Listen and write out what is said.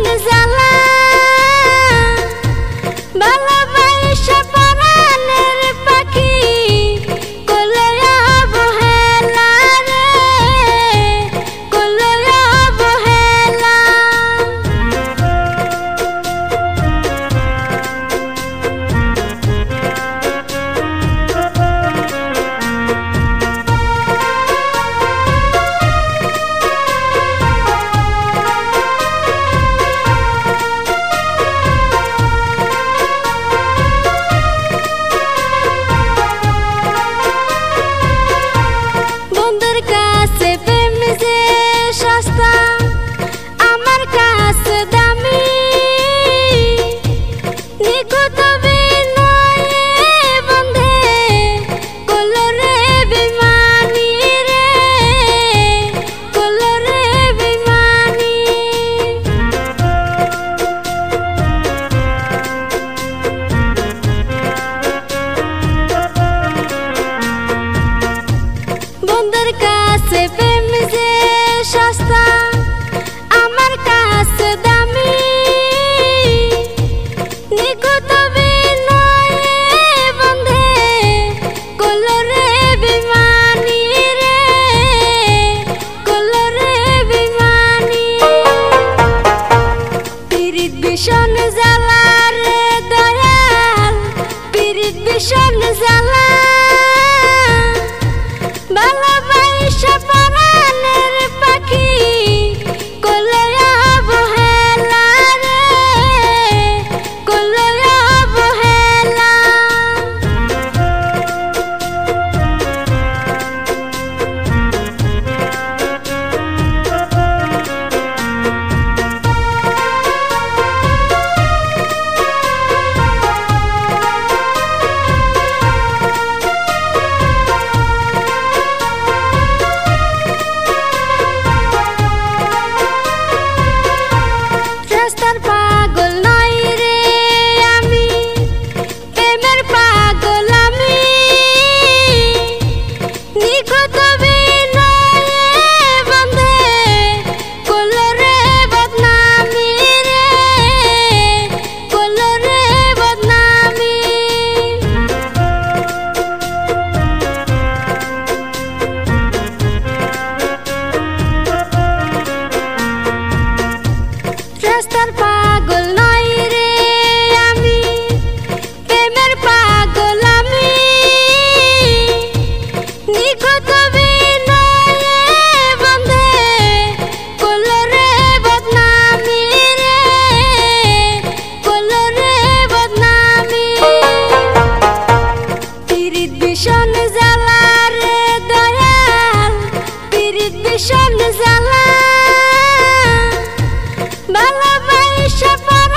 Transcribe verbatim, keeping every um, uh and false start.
জ্বালা ভালোবাসা পরাণের পাখি কোলে অবহেলা রে কোলে অবহেলা বন্ধুর কাছে প্রেম যে সস্তা আমার কাছে দামি নিখুঁত বিনয়ে বন্ধে কোলরে বেমানি রে কোলরে বেমানি বন্ধুর কাছে প্রেম যে সস্তা আমার কাছে দামি নিখুঁত বিনয়ে বন্ধে কোলরে বেমানি রে কোলরে বেমানি পিরিত ভীষণ জ্বালা রে দয়াল পিরিত ভীষণ জ্বালা ভালোবাসা পরাণের পাখি কোলে অবহেলা রে কোলে অবহেলা রাস্তার পাগল নই রে আমি প্রেমের পাগল আমি নিখুঁত বিনয়ে বন্ধে কোলরে বদনামি রে কোলরে বদনামি রাস্তার পাগল নই রে আমি প্রেমের পাগল আমি নিখুঁত বিনয়ে বন্ধে কোলরে বদনামি রে কোলরে বদনামি পিরিত ভীষণ জ্বালা রে দয়াল পিরিত ভীষণ জ্বালা ভালোবাসা